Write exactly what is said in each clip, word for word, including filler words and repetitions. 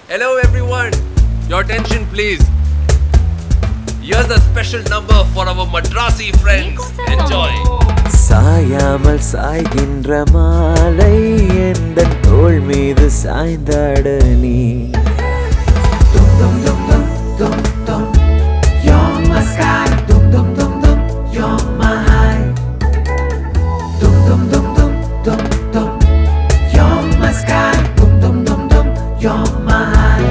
Hello everyone, your attention please. Here's a special number for our Madrasi friends. Enjoy. சாயாமல் சாய்கின்ற மாலை எந்தன் தோள் மீது சாய்ந்தாட நீ. Dum dum dum dum dum dum. You're my sky. Dum dum dum dum. You're my high. Dum dum dum dum dum dum. You're my sky. Dum dum dum dum. You're my high.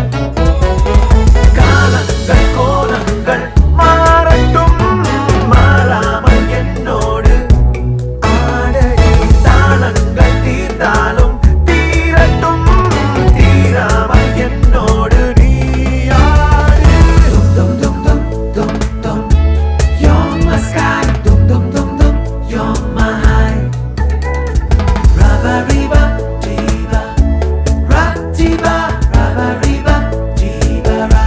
காலங்கள் கோலங்கள் மாறட்டும் மாறாமல் என்னோடு ஆடடி. தாளங்கள் தீர்ந்தாலும் தீரட்டும் தீராமல் என்னோடு நீ ஆடு. Dum dum dum dum dum. You're my sky. Dum dum dum dum. You're my high. Rabba riba diba ratiba rabba riba diba ra.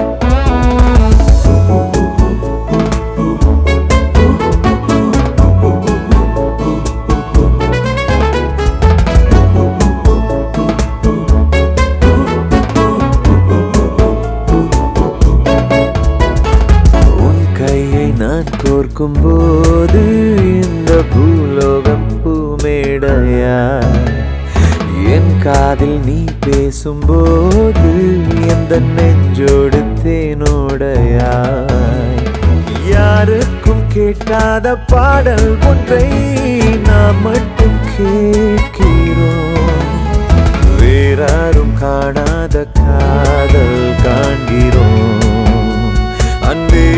உன் கையை நான் கோர்க்கும் போது இந்த பூலோகம் பூமேடையா. என் காதில் நீ பேசும்போது எந்த நெஞ்சோடு தேனோடையா. யாருக்கும் கேட்காத பாடல் ஒன்றை நாம் மட்டும் கேட்கிறோம். வேறாரும் காணாத காதல் காண்கிறோம் அன்பே.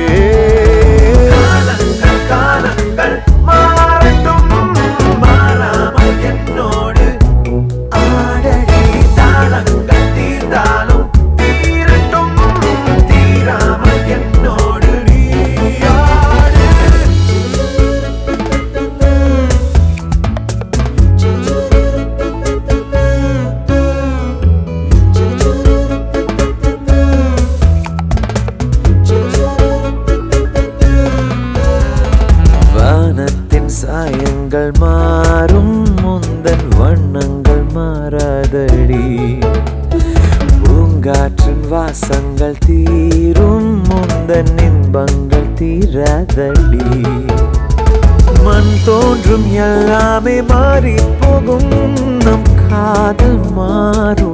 காலங்கள் காலங்கள் மாறட்டும் மாறாமல் என்னோடு ஆடடி. தாளங்கள் தீர்ந்தாலும் தீரட்டும் தீராமல் என்னோடு நீ ஆடு. வானத்தின் சாயங்கள் மாறும் முந்தன் வண்ணங்கள் மாறாதடி. பூங்காற்றின் வாசங்கள் தீரும் முந்தன் இன்பங்கள் தீராதடி. மண் தோன்றும் எல்லாமே மாறி போகும் நம் காதல் மாறும்.